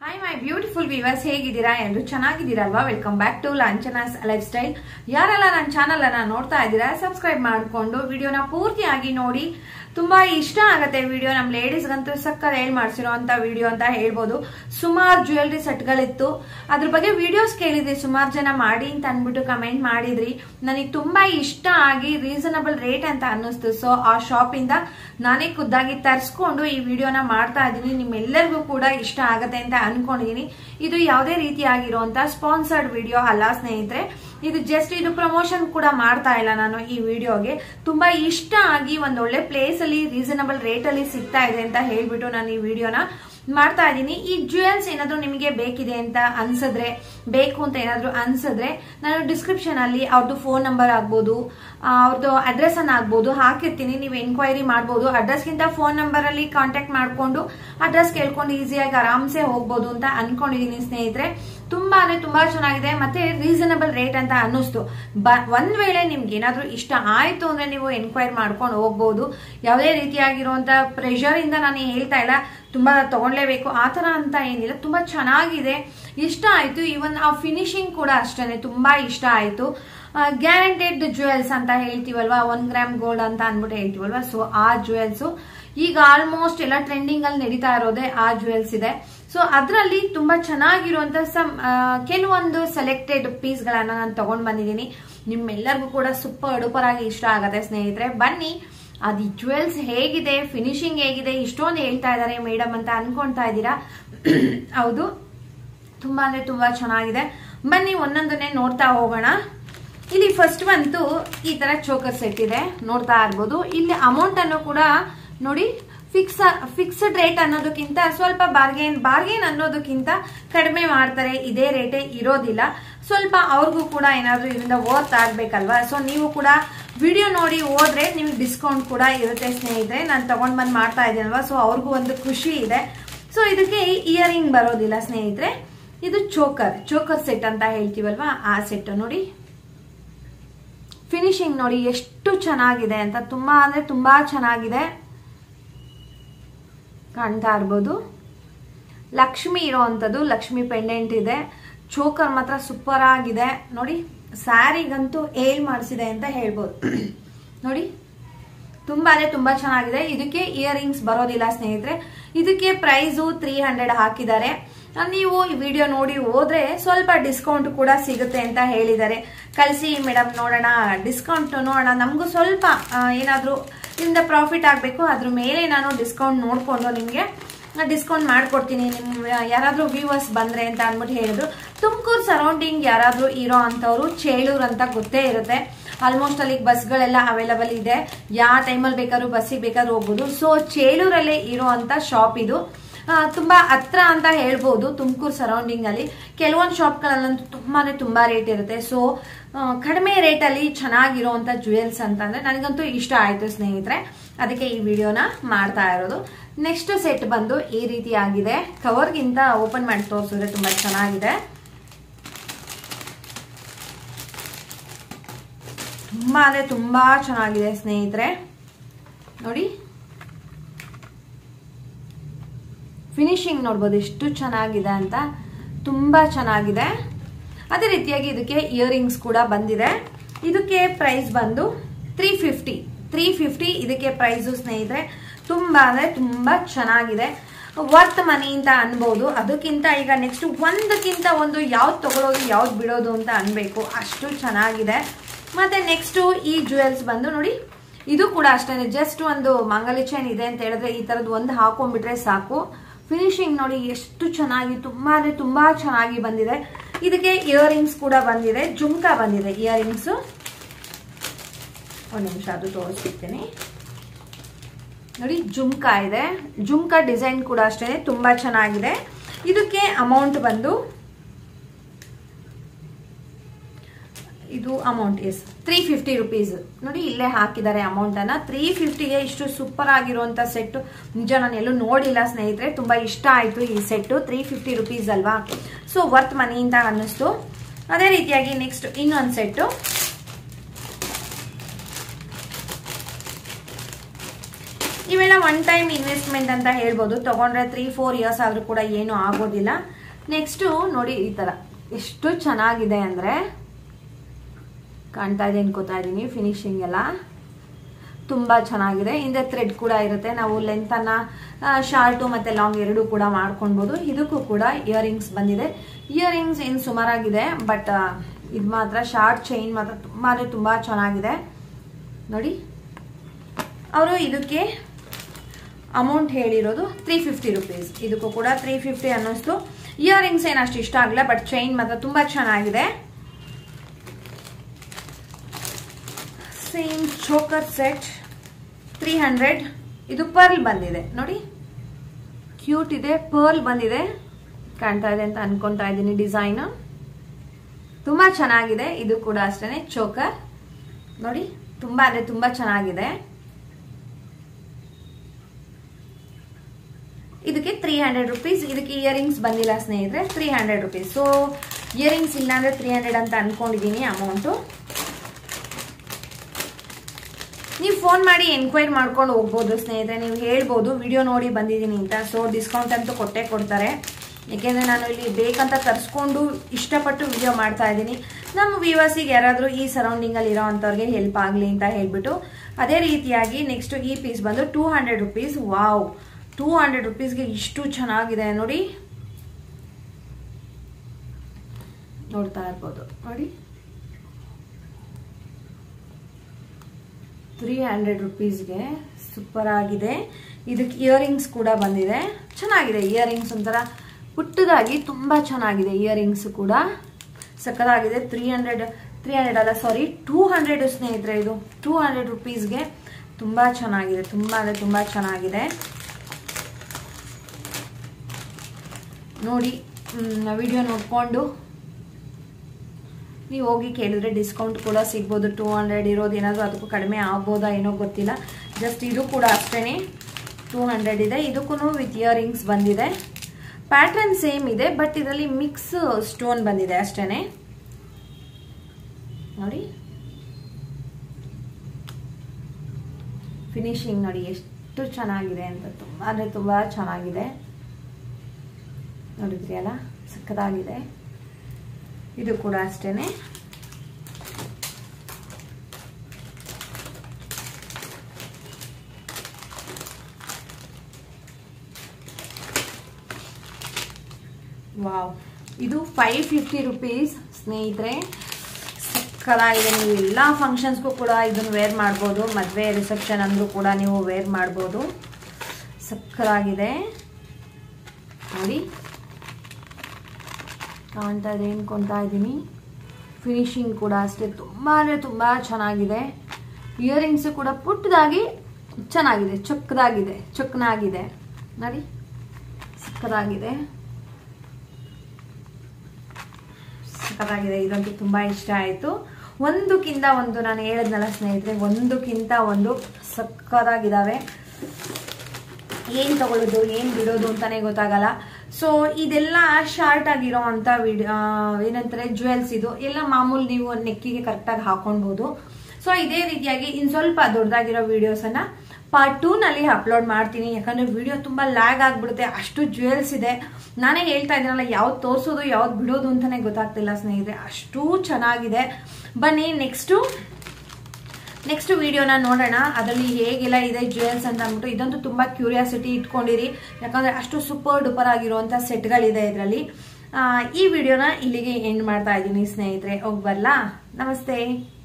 Hi my beautiful viewers, ಹೇಗಿದ್ದೀರಾ ಎಲ್ಲರೂ ಚೆನ್ನಾಗಿದ್ದೀರಲ್ವಾ? Welcome back to Lanchana's lifestyle. ಯಾರೆಲ್ಲ ನನ್ನ ಚಾನೆಲ್ ಅನ್ನ ನೋಡ್ತಾ ಇದ್ದೀರಾ ಸಬ್ಸ್ಕ್ರೈಬ್ ಮಾಡ್ಕೊಂಡು ವಿಡಿಯೋನ ಪೂರ್ತಿಯಾಗಿ ನೋಡಿ. ತುಂಬಾ ಇಷ್ಟ ಆಗುತ್ತೆ ವಿಡಿಯೋ. ನಮ್ ಲೇಡೀಸ್ ಗಂತೂ ಸಕ್ಕತ್ ಹೇಳಿ ಮಾಡ್ಸಿರೋ ಅಂತ ವಿಡಿಯೋ ಅಂತ ಹೇಳ್ಬೋದು. ಸುಮಾರು ಜ್ಯುವೆಲ್ರಿ ಸೆಟ್ ಗಳಿತ್ತು, ಅದ್ರ ಬಗ್ಗೆ ವಿಡಿಯೋಸ್ ಕೇಳಿದ್ರಿ, ಸುಮಾರು ಜನ ಮಾಡಿ ಅಂತ ಅನ್ಬಿಟ್ಟು ಕಮೆಂಟ್ ಮಾಡಿದ್ರಿ. ನನಗೆ ತುಂಬಾ ಇಷ್ಟ ಆಗಿ ರೀಸನಬಲ್ ರೇಟ್ ಅಂತ ಅನ್ನಿಸ್ತು. ಸೊ ಆ ಶಾಪ್ ಇಂದ ನಾನೇ ಖುದ್ದಾಗಿ ತರಿಸ್ಕೊಂಡು ಈ ವಿಡಿಯೋನ ಮಾಡ್ತಾ ಇದ್ದೀನಿ. ನಿಮ್ಮೆಲ್ಲರಿಗೂ ಕೂಡ ಇಷ್ಟ ಆಗತ್ತೆ ಅಂತ ಅನ್ಕೊಂಡಿದೀನಿ. ಇದು ಯಾವುದೇ ರೀತಿಯಾಗಿರುವಂತ ಸ್ಪಾನ್ಸರ್ಡ್ ವಿಡಿಯೋ ಅಲ್ಲ ಸ್ನೇಹಿತರೆ. ಇದು ಜಸ್ಟ್ ಇದು ಪ್ರಮೋಷನ್ ಕೂಡ ಮಾಡ್ತಾ ಇಲ್ಲ ನಾನು ಈ ವಿಡಿಯೋಗೆ. ತುಂಬಾ ಇಷ್ಟ ಆಗಿ ಒಂದೊಳ್ಳೆ ಪ್ಲೇಸ್ ಅಲ್ಲಿ ರೀಸನಬಲ್ ರೇಟ್ ಅಲ್ಲಿ ಸಿಗ್ತಾ ಇದೆ ಅಂತ ಹೇಳ್ಬಿಟ್ಟು ನಾನು ಈ ವಿಡಿಯೋನ ಮಾಡ್ತಾ ಇದ್ದೀನಿ. ಈ ಜ್ಯುವೆಲ್ಸ್ ಏನಾದ್ರು ನಿಮಗೆ ಬೇಕಿದೆ ಅಂತ ಅನ್ಸಿದ್ರೆ, ಬೇಕು ಅಂತ ಏನಾದ್ರು ಅನ್ಸಿದ್ರೆ, ನಾನು ಡಿಸ್ಕ್ರಿಪ್ಷನ್ ಅಲ್ಲಿ ಅವ್ರದ್ದು ಫೋನ್ ನಂಬರ್ ಆಗ್ಬೋದು, ಅವ್ರದ್ದು ಅಡ್ರೆಸ್ ಅನ್ನ ಆಗ್ಬೋದು ಹಾಕಿರ್ತೀನಿ. ನೀವು ಎನ್ಕ್ವೈರಿ ಮಾಡ್ಬೋದು. ಅಡ್ರೆಸ್ ಗಿಂತ ಫೋನ್ ನಂಬರ್ ಅಲ್ಲಿ ಕಾಂಟ್ಯಾಕ್ಟ್ ಮಾಡ್ಕೊಂಡು ಅಡ್ರೆಸ್ ಕೇಳ್ಕೊಂಡು ಈಸಿಯಾಗಿ ಆರಾಮ್ಸೆ ಹೋಗ್ಬೋದು ಅಂತ ಅನ್ಕೊಂಡಿದೀನಿ ಸ್ನೇಹಿತರೆ. ತುಂಬಾ ಅಂದ್ರೆ ತುಂಬಾ ಚೆನ್ನಾಗಿದೆ ಮತ್ತೆ ರೀಸನಬಲ್ ರೇಟ್ ಅಂತ ಅನ್ನಿಸ್ತು. ಒಂದ್ ವೇಳೆ ನಿಮ್ಗೆ ಏನಾದ್ರು ಇಷ್ಟ ಆಯ್ತು ಅಂದ್ರೆ ನೀವು ಎನ್ಕ್ವೈರಿ ಮಾಡ್ಕೊಂಡು ಹೋಗ್ಬೋದು. ಯಾವುದೇ ರೀತಿಯಾಗಿರುವಂತ ಪ್ರೆಷರ್ ಇಂದ ನಾನು ಹೇಳ್ತಾ ಇಲ್ಲ ತುಂಬಾ ತಗೊಳ್ಲೇಬೇಕು ಆತರ ಅಂತ ಏನಿಲ್ಲ. ತುಂಬಾ ಚೆನ್ನಾಗಿದೆ, ಇಷ್ಟ ಆಯ್ತು. ಇವನ್ ಆ ಫಿನಿಶಿಂಗ್ ಕೂಡ ಅಷ್ಟೇನೆ ತುಂಬಾ ಇಷ್ಟ ಆಯ್ತು. ಗ್ಯಾರಂಟೆಡ್ ಜ್ಯುವೆಲ್ಸ್ ಅಂತ ಹೇಳ್ತೀವಲ್ವಾ, 1 ಗ್ರಾಮ್ ಗೋಲ್ಡ್ ಅಂತ ಅನ್ಬಿಟ್ಟು ಹೇಳ್ತೀವಲ್ವಾ, ಸೊ ಆ ಜ್ಯುವೆಲ್ಸ್ ಈಗ ಆಲ್ಮೋಸ್ಟ್ ಎಲ್ಲ ಟ್ರೆಂಡಿಂಗ್ ಅಲ್ಲಿ ನಡೀತಾ ಇರೋದೇ ಆ ಜ್ಯುವೆಲ್ಸ್ ಇದೆ. ಸೊ ಅದರಲ್ಲಿ ತುಂಬಾ ಚೆನ್ನಾಗಿರುವಂತ ಕೆಲವೊಂದು ಸೆಲೆಕ್ಟೆಡ್ ಪೀಸ್ ಗಳನ್ನ ನಾನು ತಗೊಂಡ್ ಬಂದಿದ್ದೀನಿ. ನಿಮ್ಮೆಲ್ಲರಿಗೂ ಕೂಡ ಸೂಪರ್ ಡೂಪರ್ ಆಗಿ ಇಷ್ಟ ಆಗತ್ತೆ ಸ್ನೇಹಿತರೆ. ಬನ್ನಿ, ಅದು ಜ್ಯುವೆಲ್ಸ್ ಹೇಗಿದೆ, ಫಿನಿಶಿಂಗ್ ಹೇಗಿದೆ, ಇಷ್ಟೊಂದು ಹೇಳ್ತಾ ಇದಾರೆ ಮೇಡಮ್ ಅಂತ ಅನ್ಕೊಂತಾ ಇದ್ದೀರಾ. ಹೌದು, ತುಂಬಾ ಅಂದ್ರೆ ತುಂಬಾ ಚೆನ್ನಾಗಿದೆ. ಬನ್ನಿ ಒಂದೊಂದನ್ನೇ ನೋಡ್ತಾ ಹೋಗೋಣ. ಇಲ್ಲಿ ಫಸ್ಟ್ ಬಂತು ಈ ತರ ಚೋಕರ್ ಸೆಟ್ ಇದೆ, ನೋಡ್ತಾ ಇರ್ಬೋದು. ಇಲ್ಲಿ ಅಮೌಂಟ್ ಅನ್ನು ಕೂಡ ನೋಡಿ, ಫಿಕ್ಸ್ಡ್ ರೇಟ್ ಅನ್ನೋದಕ್ಕಿಂತ ಸ್ವಲ್ಪ ಬಾರ್ಗೇನ್ ಅನ್ನೋದಕ್ಕಿಂತ ಕಡಿಮೆ ಮಾಡ್ತಾರೆ. ಇದೇ ರೇಟೇ ಇರೋದಿಲ್ಲ. ಸ್ವಲ್ಪ ಅವ್ರಿಗೂ ಕೂಡ ಏನಾದ್ರು ಇದರಿಂದ ವರ್ತ್ ಆಗ್ಬೇಕಲ್ವಾ. ಸೊ ನೀವು ಕೂಡ ವಿಡಿಯೋ ನೋಡಿ ಹೋದ್ರೆ ನಿಮ್ಗೆ ಡಿಸ್ಕೌಂಟ್ ಕೂಡ ಇರುತ್ತೆ ಸ್ನೇಹಿತರೆ. ನಾನು ತಗೊಂಡ್ ಬಂದ್ ಮಾಡ್ತಾ ಇದ್ದೀನಲ್ವಾ, ಸೊ ಅವ್ರಿಗೂ ಒಂದು ಖುಷಿ ಇದೆ. ಸೊ ಇದಕ್ಕೆ ಇಯರಿಂಗ್ ಬರೋದಿಲ್ಲ ಸ್ನೇಹಿತರೆ. ಇದು ಚೋಕರ್ ಸೆಟ್ ಅಂತ ಹೇಳ್ತೀವಲ್ವಾ, ಆ ಸೆಟ್ ನೋಡಿ. ಫಿನಿಶಿಂಗ್ ನೋಡಿ ಎಷ್ಟು ಚೆನ್ನಾಗಿದೆ ಅಂತ, ತುಂಬಾ ಅಂದ್ರೆ ತುಂಬಾ ಚೆನ್ನಾಗಿದೆ. ಕಾಣ್ತಾ ಇರ್ಬೋದು, ಲಕ್ಷ್ಮಿ ಇರೋವಂಥದ್ದು, ಲಕ್ಷ್ಮಿ ಪೆಂಡೆಂಟ್ ಇದೆ. ಚೋಕರ್ ಮಾತ್ರ ಸೂಪರ್ ಆಗಿದೆ ನೋಡಿ. ಸ್ಯಾರಿಗಂತೂ ಏಲ್ ಮಾಡಿಸಿದೆ ಅಂತ ಹೇಳ್ಬೋದು ನೋಡಿ. ತುಂಬಾ ಅಂದ್ರೆ ತುಂಬಾ ಚೆನ್ನಾಗಿದೆ. ಇದಕ್ಕೆ ಇಯರಿಂಗ್ಸ್ ಬರೋದಿಲ್ಲ ಸ್ನೇಹಿತರೆ. ಇದಕ್ಕೆ ಪ್ರೈಸು 300 ಹಾಕಿದ್ದಾರೆ. ನೀವು ಈ ವಿಡಿಯೋ ನೋಡಿ ಹೋದ್ರೆ ಸ್ವಲ್ಪ ಡಿಸ್ಕೌಂಟ್ ಕೂಡ ಸಿಗುತ್ತೆ ಅಂತ ಹೇಳಿದ್ದಾರೆ. ಕಳಿಸಿ ಮೇಡಮ್ ನೋಡೋಣ, ಡಿಸ್ಕೌಂಟ್ ನೋಡೋಣ, ನಮಗೂ ಸ್ವಲ್ಪ ಏನಾದರೂ ಇದರಿಂದ ಪ್ರಾಫಿಟ್ ಆಗಬೇಕು, ಅದ್ರ ಮೇಲೆ ನಾನು ಡಿಸ್ಕೌಂಟ್ ನೋಡಿಕೊಂಡು ನಿಮಗೆ ಡಿಸ್ಕೌಂಟ್ ಮಾಡ್ಕೊಡ್ತೀನಿ ನಿಮ್ ಯಾರಾದ್ರೂ ವ್ಯೂವರ್ಸ್ ಬಂದ್ರೆ ಅಂತ ಅಂದ್ಬಿಟ್ಟು ಹೇಳಿದ್ರು. ತುಮಕೂರು ಸರೌಂಡಿಂಗ್ ಯಾರಾದ್ರೂ ಇರೋ ಅಂತವ್ರು ಚೇಳೂರು ಅಂತ ಗೊತ್ತೇ ಇರುತ್ತೆ. ಆಲ್ಮೋಸ್ಟ್ ಅಲ್ಲಿಗೆ ಬಸ್ಗಳೆಲ್ಲ ಅವೈಲಬಲ್ ಇದೆ. ಯಾವ ಟೈಮಲ್ಲಿ ಬೇಕಾದ್ರೂ ಬಸ್ಸಿಗೆ ಬೇಕಾದ್ರೂ ಹೋಗ್ಬೋದು. ಸೊ ಚೇಳೂರಲ್ಲೇ ಇರೋ ಅಂತ ಶಾಪ್ ಇದು. ತುಂಬಾ ಹತ್ರ ಅಂತ ಹೇಳ್ಬೋದು ತುಮಕೂರು ಸರೌಂಡಿಂಗ್ ಅಲ್ಲಿ. ಕೆಲವೊಂದು ಶಾಪ್ಗಳಲ್ಲಂತೂ ತುಂಬಾ ರೇಟ್ ಇರುತ್ತೆ. ಸೊ ಕಡಿಮೆ ರೇಟ್ ಅಲ್ಲಿ ಚೆನ್ನಾಗಿರುವಂತ ಜ್ಯುವೆಲ್ಸ್ ಅಂತಂದ್ರೆ ನನಗಂತೂ ಇಷ್ಟ ಆಯ್ತು ಸ್ನೇಹಿತರೆ. ಅದಕ್ಕೆ ಈ ವಿಡಿಯೋನ ಮಾಡ್ತಾ ಇರೋದು. ನೆಕ್ಸ್ಟ್ ಸೆಟ್ ಬಂದು ಈ ರೀತಿ ಆಗಿದೆ. ಕವರ್ಗಿಂತ ಓಪನ್ ಮಾಡಿ ತೋರಿಸಿದ್ರೆ ತುಂಬಾ ಚೆನ್ನಾಗಿದೆ. ತುಂಬಾ ಅಂದ್ರೆ ತುಂಬಾ ಚೆನ್ನಾಗಿದೆ ಸ್ನೇಹಿತರೆ ನೋಡಿ. ಫಿನಿಶಿಂಗ್ ನೋಡ್ಬೋದು ಎಷ್ಟು ಚೆನ್ನಾಗಿದೆ ಅಂತ, ತುಂಬಾ ಚೆನ್ನಾಗಿದೆ. ಅದೇ ರೀತಿಯಾಗಿ ಇದಕ್ಕೆ ಇಯರಿಂಗ್ಸ್ ಕೂಡ ಬಂದಿದೆ. ಇದಕ್ಕೆ ಪ್ರೈಸ್ ಬಂದು 350 ಇದಕ್ಕೆ ಪ್ರೈಸು ಸ್ನೇಹಿತರೆ. ತುಂಬಾ ಅಂದ್ರೆ ತುಂಬಾ ಚೆನ್ನಾಗಿದೆ, ವರ್ತ್ ಮನಿ ಅಂತ ಅನ್ಬೋದು. ಅದಕ್ಕಿಂತ ಈಗ ನೆಕ್ಸ್ಟ್ ಒಂದಕ್ಕಿಂತ ಒಂದು ಯಾವ್ದು ತಗೊಳ್ಳೋದು ಯಾವ್ದು ಬಿಡೋದು ಅಂತ ಅನ್ಬೇಕು, ಅಷ್ಟು ಚೆನ್ನಾಗಿದೆ. ಮತ್ತೆ ನೆಕ್ಸ್ಟ್ ಈ ಜ್ಯುವೆಲ್ಸ್ ಬಂದು ನೋಡಿ, ಇದು ಕೂಡ ಅಷ್ಟೇ. ಜಸ್ಟ್ ಒಂದು ಮಂಗಲಿ ಚೈನ್ ಇದೆ ಅಂತ ಹೇಳಿದ್ರೆ ಈ ತರದ್ ಒಂದು ಹಾಕೊಂಡ್ಬಿಟ್ರೆ ಸಾಕು. ಫಿನಿಶಿಂಗ್ ನೋಡಿ ಎಷ್ಟು ಚೆನ್ನಾಗಿ, ತುಂಬಾ ಅಂದ್ರೆ ತುಂಬಾ ಚೆನ್ನಾಗಿ ಬಂದಿದೆ. ಇದಕ್ಕೆ ಇಯರಿಂಗ್ಸ್ ಕೂಡ ಬಂದಿದೆ, ಜುಮ್ಕಾ ಬಂದಿದೆ ಇಯರಿಂಗ್ಸ್. ಒಂದು ನಿಮಿಷ ಅದು ತೋರಿಸ್ತಿರ್ತೀನಿ ನೋಡಿ. ಜುಮ್ಕಾ ಇದೆ, ಜುಮ್ಕಾ ಡಿಸೈನ್ ಕೂಡ ಅಷ್ಟೇ ತುಂಬಾ ಚೆನ್ನಾಗಿದೆ. ಇದಕ್ಕೆ ಅಮೌಂಟ್ ಬಂದು ಇದು ಅಮೌಂಟ್ 350 ರುಪೀಸ್ ನೋಡಿ. ಇಲ್ಲೇ ಹಾಕಿದ್ದಾರೆ ಅಮೌಂಟ್ ಅನ್ನ. 350ಗೆ ಇಷ್ಟು ಸೂಪರ್ ಆಗಿರುವಂತ ಸೆಟ್ ನಿಜ ನಾನು ಎಲ್ಲೂ ನೋಡಿಲ್ಲ ಸ್ನೇಹಿತರೆ. ತುಂಬಾ ಇಷ್ಟ ಆಯ್ತು ಈ ಸೆಟ್. 350 ರುಪೀಸ್ ಅಲ್ವಾ, ಸೊ ವರ್ತ್ ಮನಿ ಅಂತ ಅನ್ನಿಸ್ತು. ಅದೇ ರೀತಿಯಾಗಿ ನೆಕ್ಸ್ಟ್ ಇನ್ನೊಂದು ಸೆಟ್. ಇವೆಲ್ಲ ಒನ್ ಟೈಮ್ ಇನ್ವೆಸ್ಟ್ಮೆಂಟ್ ಅಂತ ಹೇಳ್ಬೋದು. ತಗೊಂಡ್ರೆ 3-4 ಇಯರ್ಸ್ ಆದ್ರೂ ಕೂಡ ಏನು ಆಗೋದಿಲ್ಲ. ನೆಕ್ಸ್ಟ್ ನೋಡಿ ಈ ತರ ಎಷ್ಟು ಚೆನ್ನಾಗಿದೆ ಅಂದ್ರೆ, ಕಾಣ್ತಾ ಇದೆ ಅನ್ಕೋತಾ ಇದೀನಿ. ಫಿನಿಶಿಂಗ್ ಎಲ್ಲ ತುಂಬಾ ಚೆನ್ನಾಗಿದೆ. ಹಿಂದೆ ಥ್ರೆಡ್ ಕೂಡ ಇರುತ್ತೆ. ನಾವು ಲೆಂತ್ ಅನ್ನ ಶಾರ್ಟು ಮತ್ತೆ ಲಾಂಗ್ ಎರಡೂ ಕೂಡ ಮಾಡ್ಕೊಳ್ಬಹುದು. ಇದಕ್ಕೂ ಕೂಡ ಇಯರಿಂಗ್ಸ್ ಬಂದಿದೆ. ಇಯರಿಂಗ್ಸ್ ಏನ್ ಸುಮಾರಾಗಿದೆ, ಬಟ್ ಇದು ಮಾತ್ರ ಶಾರ್ಟ್ ಚೈನ್ ಮಾತ್ರ ತುಂಬಾ ಚೆನ್ನಾಗಿದೆ ನೋಡಿ. ಅವರು ಇದಕ್ಕೆ ಅಮೌಂಟ್ ಹೇಳಿರೋದು 350 ರುಪೀಸ್. ಇದಕ್ಕೂ ಕೂಡ 350 ಅನ್ನಿಸ್ತು. ಇಯರಿಂಗ್ಸ್ ಏನು ಅಷ್ಟು ಇಷ್ಟ ಆಗಲ್ಲ, ಬಟ್ ಚೈನ್ ಮಾತ್ರ ತುಂಬಾ ಚೆನ್ನಾಗಿದೆ. Same choker set 300. ಇದು ಪರ್ಲ್ ಬಂದಿದೆ ನೋಡಿ, ಕ್ಯೂಟ್ ಇದೆ. ಪರ್ಲ್ ಬಂದಿದೆ, ಕಾಣ್ತಾ ಇದೆ ಅಂತ ಅನ್ಕೊಂತಾ ಇದ್ದೀನಿ. ಡಿಸೈನ್ ತುಂಬಾ ಚೆನ್ನಾಗಿದೆ. ಇದು ಕೂಡ ಅಷ್ಟೇನೆ ಚೋಕರ್ ನೋಡಿ, ತುಂಬಾ ಅಂದ್ರೆ ತುಂಬಾ ಚೆನ್ನಾಗಿದೆ. ಇದಕ್ಕೆ 300 ರುಪೀಸ್. ಇದಕ್ಕೆ ಇಯರಿಂಗ್ಸ್ ಬಂದಿಲ್ಲ ಸ್ನೇಹಿತರೆ, 300 ರುಪೀಸ್. ಸೊ ಇಯರಿಂಗ್ಸ್ ಇಲ್ಲ ಅಂದ್ರೆ 300 ಅಂತ ಅನ್ಕೊಂಡಿದೀನಿ ಅಮೌಂಟು. ನೀವು ಫೋನ್ ಮಾಡಿ ಎನ್ಕ್ವೈರಿ ಮಾಡ್ಕೊಂಡು ಹೋಗ್ಬೋದು ಸ್ನೇಹಿತರೆ. ನೀವು ಹೇಳ್ಬೋದು ವಿಡಿಯೋ ನೋಡಿ ಬಂದಿದ್ದೀನಿ ಅಂತ. ಸೊ ಡಿಸ್ಕೌಂಟ್ ಅಂತೂ ಕೊಟ್ಟೇ ಕೊಡ್ತಾರೆ. ಯಾಕೆಂದ್ರೆ ನಾನು ಇಲ್ಲಿ ಬೇಕಂತ ತರಿಸ್ಕೊಂಡು ಇಷ್ಟಪಟ್ಟು ವಿಡಿಯೋ ಮಾಡ್ತಾ ಇದ್ದೀನಿ. ನಮ್ಮ ವ್ಯೂವರ್ಸಿಗೆ ಯಾರಾದರೂ ಈ ಸರೌಂಡಿಂಗ್ ಅಲ್ಲಿ ಇರೋ ಅಂಥವ್ರಿಗೆ ಹೆಲ್ಪ್ ಆಗಲಿ ಅಂತ ಹೇಳ್ಬಿಟ್ಟು. ಅದೇ ರೀತಿಯಾಗಿ ನೆಕ್ಸ್ಟ್ ಈ ಪೀಸ್ ಬಂದು 200 ರುಪೀಸ್. ವಾವ್, 200 ರುಪೀಸ್ಗೆ ಇಷ್ಟು ಚೆನ್ನಾಗಿದೆ ನೋಡಿ. ನೋಡ್ತಾ ಇರ್ಬೋದು ನೋಡಿ, 300 ರುಪೀಸ್ಗೆ ಸೂಪರ್ ಆಗಿದೆ. ಇದಕ್ಕೆ ಇಯರಿಂಗ್ಸ್ ಕೂಡ ಬಂದಿದೆ, ಚೆನ್ನಾಗಿದೆ. ಇಯರಿಂಗ್ಸ್ ಒಂಥರ ಪುಟ್ಟದಾಗಿ ತುಂಬಾ ಚೆನ್ನಾಗಿದೆ. ಇಯರಿಂಗ್ಸ್ ಕೂಡ ಸಕ್ಕತ್ತಾಗಿದೆ. 300 ಅಲ್ಲ ಸಾರಿ 200 ಸ್ನೇಹಿತರೆ. ಇದು 200 ರುಪೀಸ್ಗೆ ತುಂಬಾ ಚೆನ್ನಾಗಿದೆ. ತುಂಬಾ ಅಂದ್ರೆ ತುಂಬಾ ಚೆನ್ನಾಗಿದೆ ನೋಡಿ. ವಿಡಿಯೋ ನೋಡ್ಕೊಂಡು ನೀವು ಹೋಗಿ ಕೇಳಿದ್ರೆ ಡಿಸ್ಕೌಂಟ್ ಕೂಡ ಸಿಗ್ಬೋದು. 200 ಇರೋದು ಏನಾದರೂ ಅದಕ್ಕೂ ಕಡಿಮೆ ಆಗ್ಬೋದಾ ಏನೋ ಗೊತ್ತಿಲ್ಲ. ಜಸ್ಟ್ ಇದು ಕೂಡ ಅಷ್ಟೇನೆ 200 ಇದೆ. ಇದಕ್ಕೂ ವಿತ್ ಇಯರಿಂಗ್ಸ್ ಬಂದಿದೆ. ಪ್ಯಾಟರ್ನ್ ಸೇಮ್ ಇದೆ, ಬಟ್ ಇದರಲ್ಲಿ ಮಿಕ್ಸ್ ಸ್ಟೋನ್ ಬಂದಿದೆ ಅಷ್ಟೇನೆ ನೋಡಿ. ಫಿನಿಶಿಂಗ್ ನೋಡಿ ಎಷ್ಟು ಚೆನ್ನಾಗಿದೆ ಅಂತ, ತುಂಬಾ ಅಂದ್ರೆ ತುಂಬಾ ಚೆನ್ನಾಗಿದೆ. ನೋಡಿದ್ರಿ ಅಲ್ಲ, ಸಕ್ಕತ್ತಾಗಿದೆ. ಇದು ಕೂಡ ಅಷ್ಟೇನೆ. ವಾವ್, ಇದು 550 ರುಪೀಸ್ ಸ್ನೇಹಿತರೆ. ಸಕ್ಕತ್ತಾಗಿದೆ. ನೀವು ಎಲ್ಲ ಫಂಕ್ಷನ್ಸ್ಗೂ ಕೂಡ ಇದನ್ನು ವೇರ್ ಮಾಡ್ಬೋದು. ಮದುವೆ ರಿಸೆಪ್ಷನ್ ಅಂದ್ರೂ ಕೂಡ ನೀವು ವೇರ್ ಮಾಡ್ಬೋದು. ಸಕ್ಕತ್ತಾಗಿದೆ ನೋಡಿ, ಕಾಣ್ತಾ ಇದೆ ಅನ್ಕೊಂತಾ ಇದ್ದೀನಿ. ಫಿನಿಶಿಂಗ್ ಕೂಡ ಅಷ್ಟೇ ತುಂಬಾ ಅಂದರೆ ತುಂಬ ಚೆನ್ನಾಗಿದೆ. ಇಯರಿಂಗ್ಸ್ ಕೂಡ ಪುಟ್ಟದಾಗಿ ಚೆನ್ನಾಗಿದೆ, ಚೊಕ್ಕನಾಗಿದೆ ನೋಡಿ, ಸಕ್ಕತ್ತಾಗಿದೆ. ಇದಂತೂ ತುಂಬ ಇಷ್ಟ ಆಯಿತು. ಒಂದಕ್ಕಿಂತ ಒಂದು, ನಾನು ಹೇಳಿದ್ನಲ್ಲ ಸ್ನೇಹಿತರೆ, ಒಂದಕ್ಕಿಂತ ಒಂದು ಸಕ್ಕತ್ತಾಗಿದ್ದಾವೆ. ಏನು ತಗೊಳ್ಳೋದು ಏನು ಬಿಡೋದು ಅಂತಾನೆ ಗೊತ್ತಾಗಲ್ಲ. ಸೊ ಇದೆಲ್ಲ ಶಾರ್ಟ್ ಆಗಿರೋ ಅಂತ ಏನಂತಾರೆ ಜ್ಯುವೆಲ್ಸ್. ಇದು ಎಲ್ಲ ಮಾಮೂಲಿ ನೀವು ನೆಕ್ಕಿಗೆ ಕರೆಕ್ಟಾಗಿ ಹಾಕೊಳ್ಬಹುದು. ಸೊ ಇದೇ ರೀತಿಯಾಗಿ ಇನ್ ಸ್ವಲ್ಪ ದೊಡ್ಡದಾಗಿರೋ ವಿಡಿಯೋಸ್ ಅನ್ನ ಪಾರ್ಟ್ 2 ನಲ್ಲಿ ಅಪ್ಲೋಡ್ ಮಾಡ್ತೀನಿ. ಯಾಕಂದ್ರೆ ವಿಡಿಯೋ ತುಂಬಾ ಲ್ಯಾಗ್ ಆಗ್ಬಿಡುತ್ತೆ, ಅಷ್ಟು ಜ್ಯುವೆಲ್ಸ್ ಇದೆ. ನಾನೇ ಹೇಳ್ತಾ ಇದ್ದೀನಲ್ಲ, ಯಾವ್ದು ತೋರಿಸೋದು ಯಾವ್ದು ಬಿಡೋದು ಅಂತಾನೆ ಗೊತ್ತಾಗ್ತಿಲ್ಲ ಸ್ನೇಹಿತರೆ, ಅಷ್ಟು ಚೆನ್ನಾಗಿದೆ. ಬನ್ನಿ ನೆಕ್ಸ್ಟ್ ವಿಡಿಯೋನ ನೋಡೋಣ, ಅದರಲ್ಲಿ ಹೇಗೆಲ್ಲ ಇದೆ ಜ್ಯುವೆಲ್ಸ್ ಅಂತ ಅಂದ್ಬಿಟ್ಟು. ಇದಂತೂ ತುಂಬಾ ಕ್ಯೂರಿಯಾಸಿಟಿ ಇಟ್ಕೊಂಡಿರಿ, ಯಾಕಂದ್ರೆ ಅಷ್ಟು ಸೂಪರ್ ಡೂಪರ್ ಆಗಿರುವಂತ ಸೆಟ್ಗಳಿದೆ ಇದರಲ್ಲಿ. ಈ ವಿಡಿಯೋನ ಇಲ್ಲಿಗೆ ಎಂಡ್ ಮಾಡ್ತಾ ಇದ್ದೀನಿ ಸ್ನೇಹಿತರೆ. ಹೋಗಿ ಬರ್ಲಾ? ನಮಸ್ತೆ.